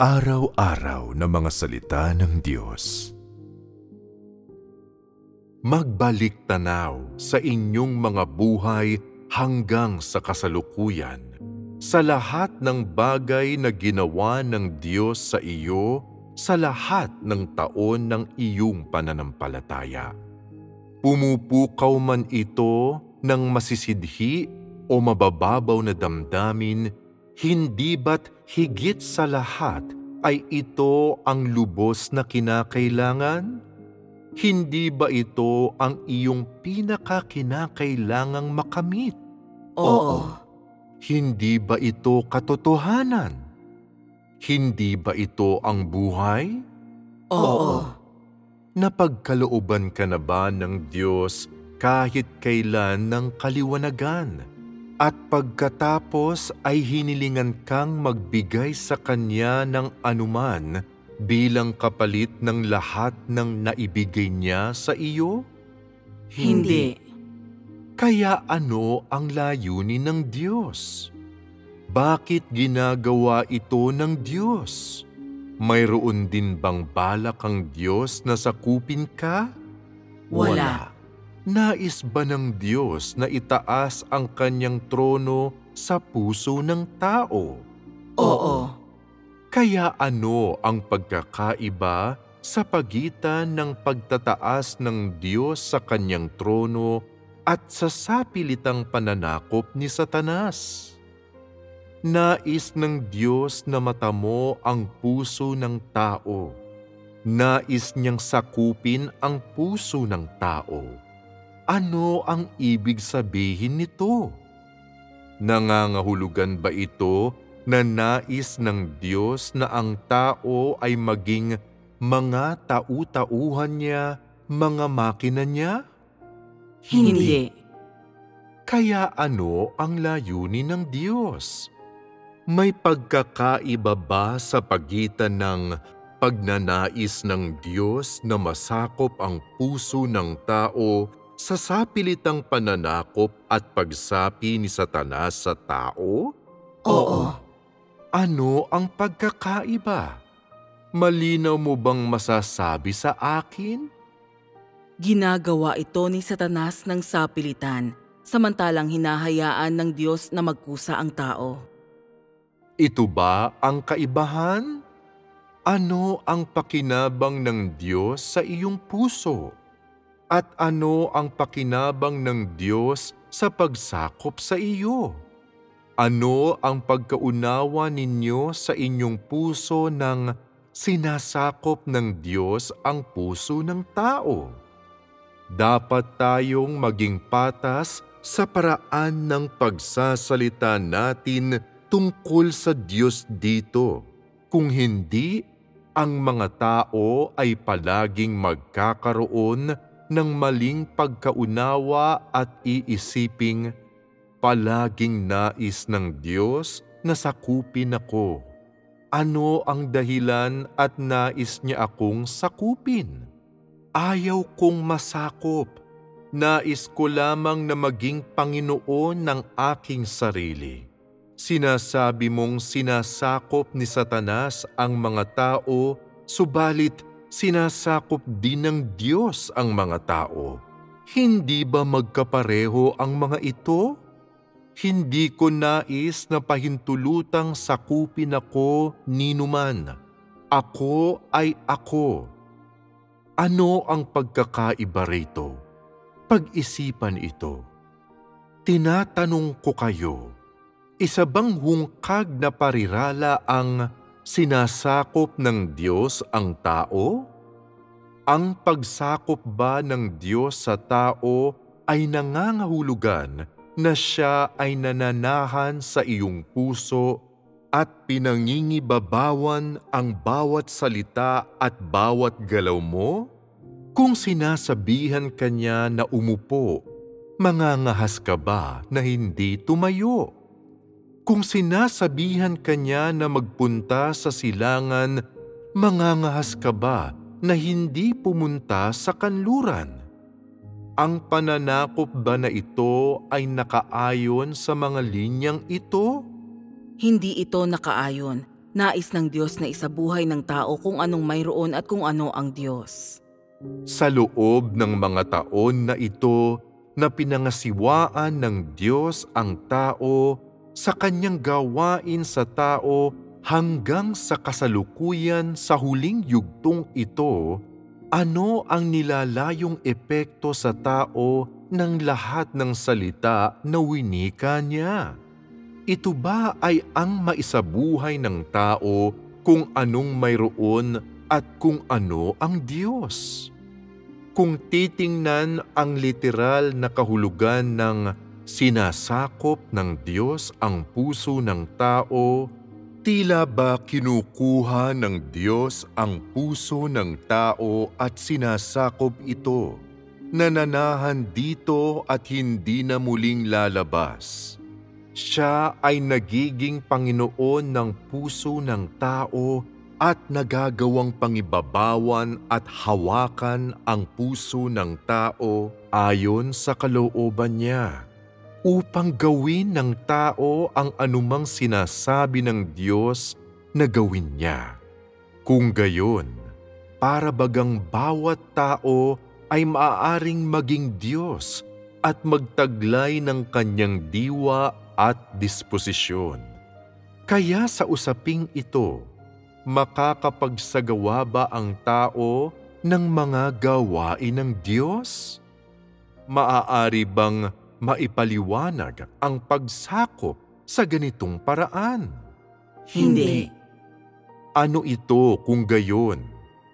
Araw-araw na mga salita ng Diyos. Magbalik tanaw sa inyong mga buhay hanggang sa kasalukuyan, sa lahat ng bagay na ginawa ng Diyos sa iyo sa lahat ng taon ng iyong pananampalataya. Pumupukaw man ito ng masisidhi o mabababaw na damdamin, hindi ba't higit sa lahat ay ito ang lubos na kinakailangan? Hindi ba ito ang iyong pinakakinakailangang makamit? Oo. Hindi ba ito katotohanan? Hindi ba ito ang buhay? Oo. Napagkalooban ka na ba ng Diyos kahit kailan ng kaliwanagan? At pagkatapos ay hinilingan kang magbigay sa Kanya ng anuman bilang kapalit ng lahat ng naibigay niya sa iyo? Hindi. Kaya ano ang layunin ng Diyos? Bakit ginagawa ito ng Diyos? Mayroon din bang balak ang Diyos na sakupin ka? Wala. Nais ba ng Diyos na itaas ang kanyang trono sa puso ng tao? Oo. Kaya ano ang pagkakaiba sa pagitan ng pagtataas ng Diyos sa kanyang trono at sa sapilitang pananakop ni Satanas? Nais ng Diyos na matamo ang puso ng tao. Nais niyang sakupin ang puso ng tao. Ano ang ibig sabihin nito? Nangangahulugan ba ito na nais ng Diyos na ang tao ay maging mga tau-tauhan niya, mga makina niya? Hindi. Kaya ano ang layunin ng Diyos? May pagkakaiba ba sa pagitan ng pagnanais ng Diyos na masakop ang puso ng tao sa sapilitang pananakop at pagsapi ni Satanas sa tao? Oo. Ano ang pagkakaiba? Malinaw mo bang masasabi sa akin? Ginagawa ito ni Satanas ng sapilitan, samantalang hinahayaan ng Diyos na magkusa ang tao. Ito ba ang kaibahan? Ano ang pakinabang ng Diyos sa iyong puso? At ano ang pakinabang ng Diyos sa pagsakop sa iyo? Ano ang pagkaunawa ninyo sa inyong puso nang sinasakop ng Diyos ang puso ng tao? Dapat tayong maging patas sa paraan ng pagsasalita natin tungkol sa Diyos dito. Kung hindi, ang mga tao ay palaging magkakaroon ng maling pagkaunawa at iisiping, palaging nais ng Diyos na sakupin ako. Ano ang dahilan at nais niya akong sakupin? Ayaw kong masakop. Nais ko lamang na maging Panginoon ng aking sarili. Sinasabi mong sinasakop ni Satanas ang mga tao, subalit sinasakop din ng Diyos ang mga tao. Hindi ba magkapareho ang mga ito? Hindi ko nais na pahintulutang sakupin ako ninuman. Ako ay ako. Ano ang pagkakaiba rito? Pag-isipan ito. Tinatanong ko kayo, isa bang hungkag na parirala ang sinasakop ng Diyos ang tao? Ang pagsakop ba ng Diyos sa tao ay nangangahulugan na siya ay nananahan sa iyong puso at pinangingibabawan ang bawat salita at bawat galaw mo? Kung sinasabihan ka niya na umupo, mangangahas ka ba na hindi tumayo? Kung sinasabihan ka niya na magpunta sa silangan, mangangahas ka ba na hindi pumunta sa kanluran? Ang pananakop ba na ito ay nakaayon sa mga linyang ito? Hindi ito nakaayon, Nais ng Diyos na isabuhay ng tao kung anong mayroon at kung ano ang Diyos. Sa loob ng mga taon na ito na pinangasiwaan ng Diyos ang tao sa kanyang gawain sa tao hanggang sa kasalukuyan sa huling yugtong ito, ano ang nilalayong epekto sa tao ng lahat ng salita na winika niya? Ito ba ay ang maisabuhay ng tao kung anong mayroon at kung ano ang Diyos? Kung titingnan ang literal na kahulugan ng sinasakop ng Diyos ang puso ng tao, tila ba kinukuha ng Diyos ang puso ng tao at sinasakop ito, nananahan dito at hindi na muling lalabas? Siya ay nagiging Panginoon ng puso ng tao at nagagawang pangibabawan at hawakan ang puso ng tao ayon sa kalooban niya, upang gawin ng tao ang anumang sinasabi ng Diyos na gawin niya. Kung gayon, para bagang bawat tao ay maaaring maging Diyos at magtaglay ng kanyang diwa at disposisyon. Kaya sa usaping ito, makakapagsagawa ba ang tao ng mga gawain ng Diyos? Maaari bang maipaliwanag ang pagsakop sa ganitong paraan? Hindi. Ano ito kung gayon?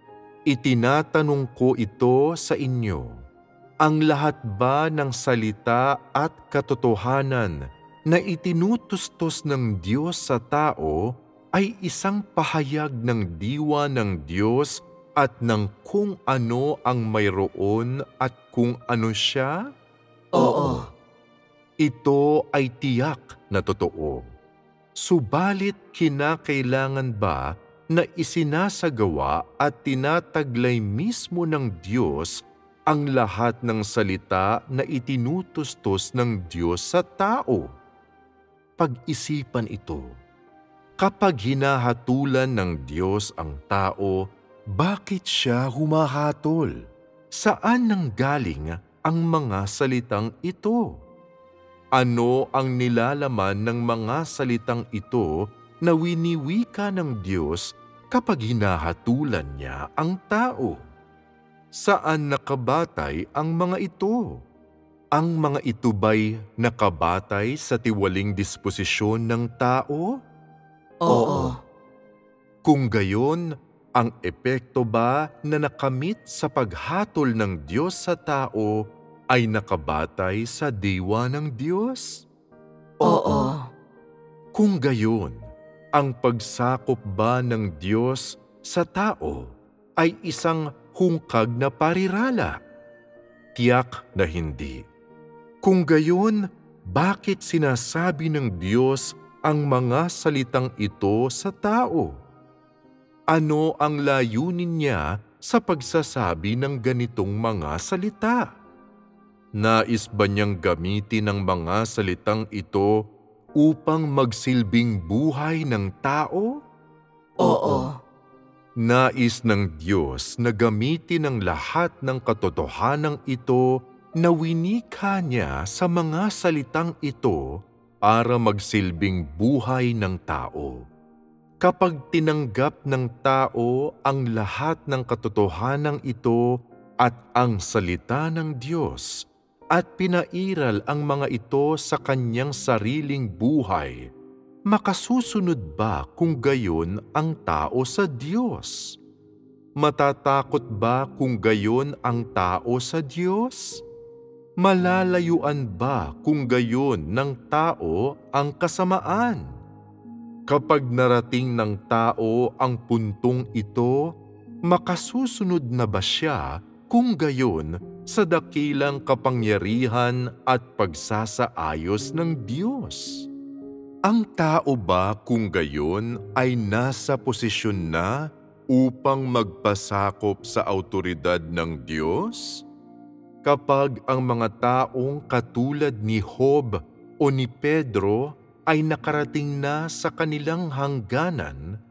Itinatanong ko ito sa inyo. Ang lahat ba ng salita at katotohanan na itinutustos ng Diyos sa tao ay isang pahayag ng diwa ng Diyos at ng kung ano ang mayroon at kung ano siya? Oo. Ito ay tiyak na totoo. Subalit kinakailangan ba na isinasagawa at tinataglay mismo ng Diyos ang lahat ng salita na itinutustos ng Diyos sa tao? Pag-isipan ito. Kapag hinahatulan ng Diyos ang tao, bakit siya humahatol? Saan nanggaling ang mga salitang ito? Ano ang nilalaman ng mga salitang ito na winiwika ng Diyos kapag hinahatulan niya ang tao? Saan nakabatay ang mga ito? Ang mga ito ba'y nakabatay sa tiwaling disposisyon ng tao? Oo. Kung gayon, ang epekto ba na nakamit sa paghatol ng Diyos sa tao ay nakabatay sa diwa ng Diyos? Oo. Kung gayon, ang pagsakop ba ng Diyos sa tao ay isang hungkag na parirala? Tiyak na hindi. Kung gayon, bakit sinasabi ng Diyos ang mga salitang ito sa tao? Ano ang layunin niya sa pagsasabi ng ganitong mga salita? Nais ba niyang gamitin ang mga salitang ito upang magsilbing buhay ng tao? Oo. Nais ng Diyos na gamitin ang lahat ng katotohanang ito na winika niya sa mga salitang ito para magsilbing buhay ng tao. Kapag tinanggap ng tao ang lahat ng katotohanang ito at ang salita ng Diyos at pinairal ang mga ito sa kanyang sariling buhay, makasusunod ba kung gayon ang tao sa Diyos? Matatakot ba kung gayon ang tao sa Diyos? Malalayuan ba kung gayon ng tao ang kasamaan? Kapag narating ng tao ang puntong ito, makasusunod na ba siya kung gayon sa dakilang kapangyarihan at pagsasaayos ng Diyos? Ang tao ba kung gayon ay nasa posisyon na upang magpasakop sa awtoridad ng Diyos? Kapag ang mga taong katulad ni Job o ni Pedro ay nakarating na sa kanilang hangganan,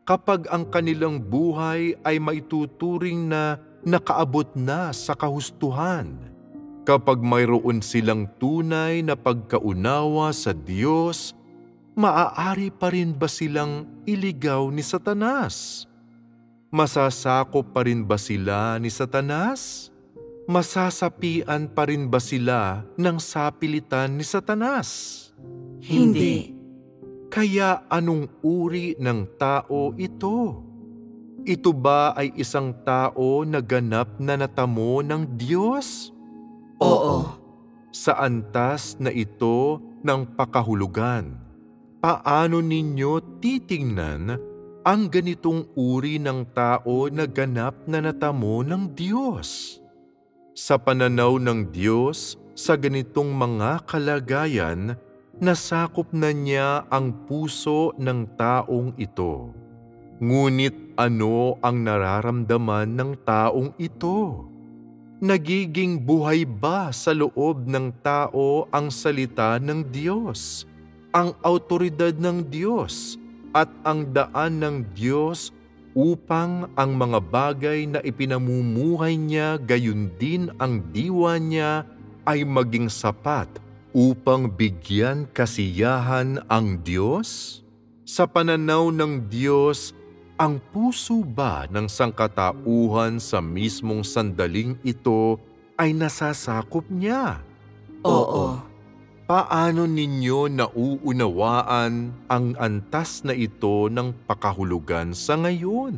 kapag ang kanilang buhay ay maituturing na nakaabot na sa kahustuhan. Kapag mayroon silang tunay na pagkaunawa sa Diyos, maaari pa rin ba silang iligaw ni Satanas? Masasakop pa rin ba sila ni Satanas? Masasapian pa rin ba sila ng sapilitan ni Satanas? Hindi. Kaya anong uri ng tao ito? Ito ba ay isang tao na ganap na natamo ng Diyos? Oo. Sa antas na ito ng pakahulugan, paano ninyo titingnan ang ganitong uri ng tao na ganap na natamo ng Diyos? Sa pananaw ng Diyos, sa ganitong mga kalagayan, nasakop na niya ang puso ng taong ito. Ngunit ano ang nararamdaman ng taong ito? Nagiging buhay ba sa loob ng tao ang salita ng Diyos, ang awtoridad ng Diyos, at ang daan ng Diyos upang ang mga bagay na ipinamumuhay niya gayon din ang diwa niya ay maging sapat upang bigyan kasiyahan ang Diyos? Sa pananaw ng Diyos, ang puso ba ng sangkatauhan sa mismong sandaling ito ay nasasakop niya? Oo. Paano ninyo nauunawaan ang antas na ito ng pakahulugan sa ngayon?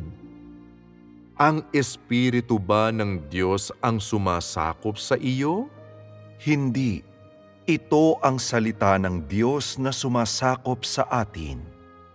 Ang Espiritu ba ng Diyos ang sumasakop sa iyo? Hindi. Ito ang salita ng Diyos na sumasakop sa atin.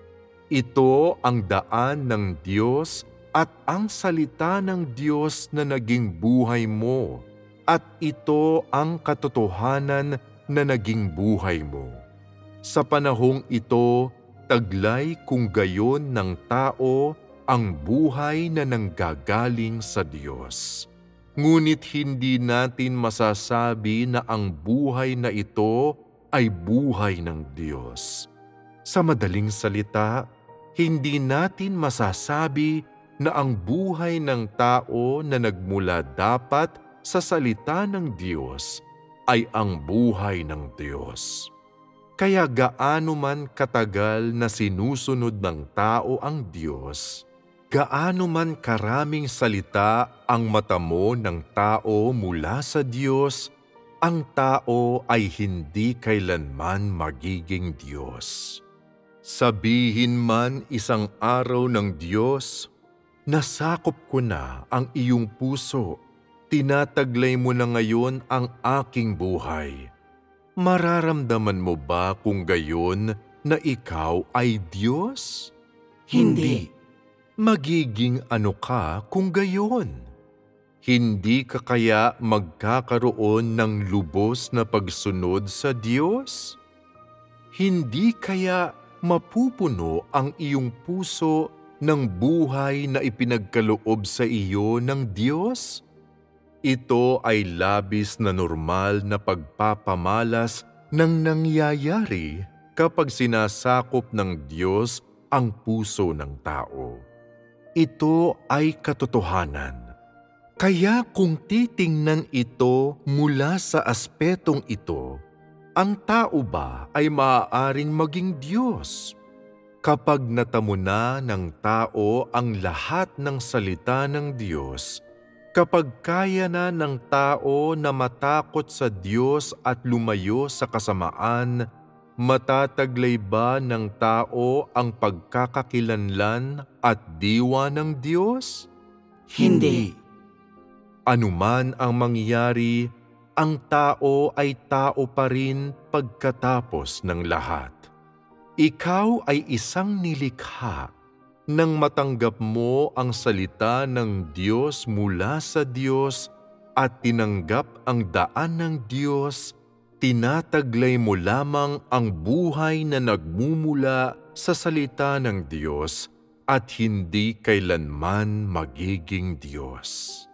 Ito ang daan ng Diyos at ang salita ng Diyos na naging buhay mo, at ito ang katotohanan na naging buhay mo. Sa panahong ito, taglay kung gayon ng tao ang buhay na nanggagaling sa Diyos. Ngunit hindi natin masasabi na ang buhay na ito ay buhay ng Diyos. Sa madaling salita, hindi natin masasabi na ang buhay ng tao na nagmula dapat sa salita ng Diyos ay ang buhay ng Diyos. Kaya gaano man katagal na sinusunod ng tao ang Diyos, gaano man karaming salita ang matamo ng tao mula sa Diyos, ang tao ay hindi kailanman magiging Diyos. Sabihin man isang araw ng Diyos, nasakop ko na ang iyong puso, tinataglay mo na ngayon ang aking buhay. Mararamdaman mo ba kung gayon na ikaw ay Diyos? Hindi. Magiging ano ka kung gayon? Hindi ka kaya magkakaroon ng lubos na pagsunod sa Diyos? Hindi kaya mapupuno ang iyong puso ng buhay na ipinagkaloob sa iyo ng Diyos? Ito ay labis na normal na pagpapamalas ng nangyayari kapag sinasakop ng Diyos ang puso ng tao. Ito ay katotohanan. Kaya kung titingnan ito mula sa aspetong ito, ang tao ba ay maaaring maging Diyos? Kapag natamo na ng tao ang lahat ng salita ng Diyos, kapag kaya na ng tao na matakot sa Diyos at lumayo sa kasamaan, matataglay ba ng tao ang pagkakakilanlan at diwa ng Diyos? Hindi. Anuman ang mangyari, ang tao ay tao pa rin pagkatapos ng lahat. Ikaw ay isang nilikha. Nang matanggap mo ang salita ng Diyos mula sa Diyos at tinanggap ang daan ng Diyos, tinataglay mo lamang ang buhay na nagmumula sa salita ng Diyos at hindi kailanman magiging Diyos.